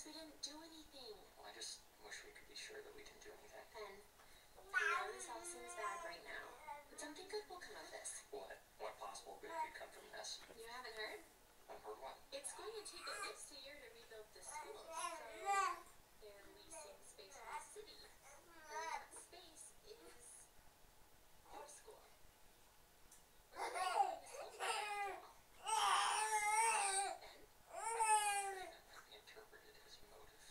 because we didn't do anything. Well, I just wish we could be sure that we didn't do anything. Ben, I know this all seems bad right now, but something good will come of this. What? What possible good could come from this? You haven't heard? I've heard what? It's going to take at least a year to rebuild the school, so they're leasing space from the city. And that space is your school. We're not going to school for it after all. Ben? I interpreted his motive.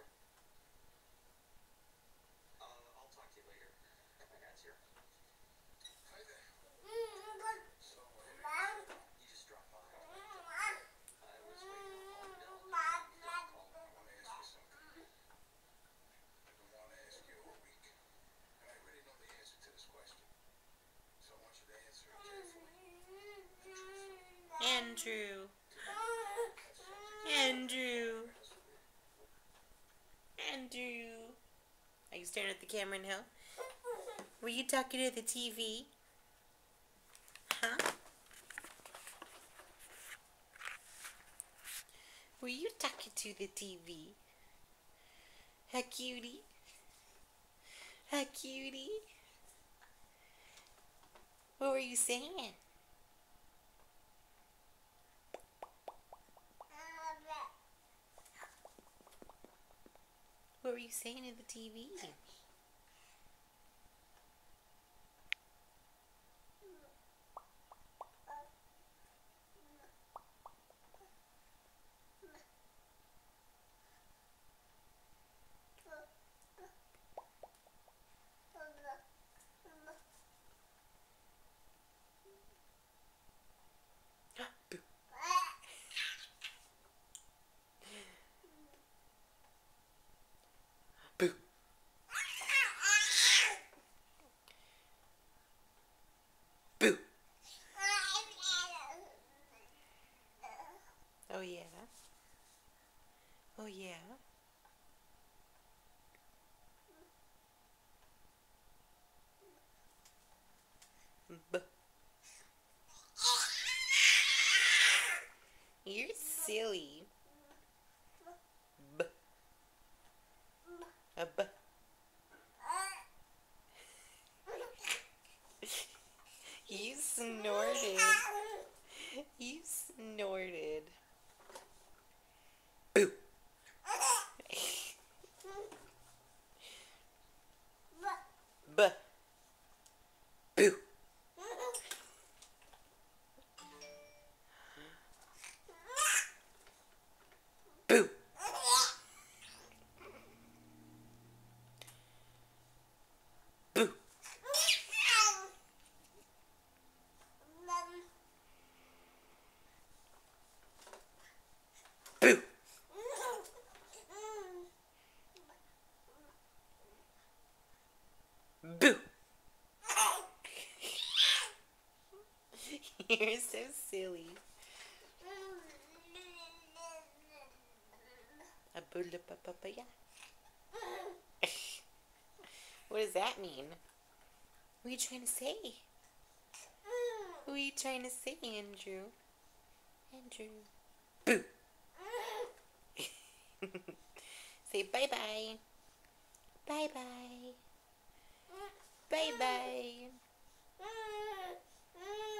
I'll talk to you later. My dad's here. Hi there. So, You just dropped by. I was waiting on Bill. Don't call. I want to ask you something. I've been wanting to ask you all week, and I already know the answer to this question. So I want you to answer it carefully and truthfully. Andrew. Are you staring at the camera now? Were you talking to the TV? Huh? Were you talking to the TV? Huh, cutie? Huh, cutie? What were you saying? What were you saying in the TV? Boo. Boo. Oh yeah. Oh yeah. B. You're silly. B. A b. You snorted. You snorted. Boo. B. Boo. Boo. Boo. Boo. Boo. You're so silly. A papaya. What does that mean? What are you trying to say? What are you trying to say, Andrew? Andrew. Boo. Say bye-bye. Bye-bye. Bye-bye.